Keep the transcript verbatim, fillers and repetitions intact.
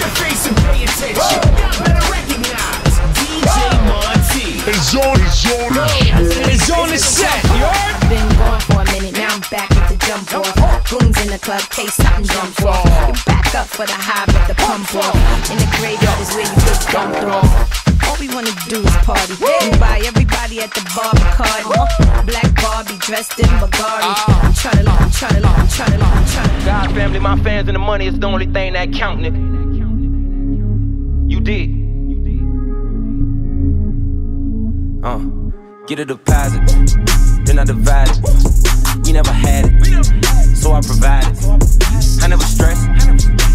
your face and pay attention. Y'all better recognize D J Monty. It's on, it's on, it's on the set, you heard? Been gone for a minute, now I'm back with the jump off. Goons in the club, case something jump off. You back up for the high, but the pump off. In the graveyard is where you get dumped off. All we wanna do is party and buy everybody at the bar Bacardi. Black Barbie dressed in Bulgari. I'm tryna, I'm tryna, I'm tryna, I'm tryna. God's family, my fans, and the money is the only thing that count, nigga. You did. Uh, get a deposit, then I divide it. We never had it, so I provide it. I never stress,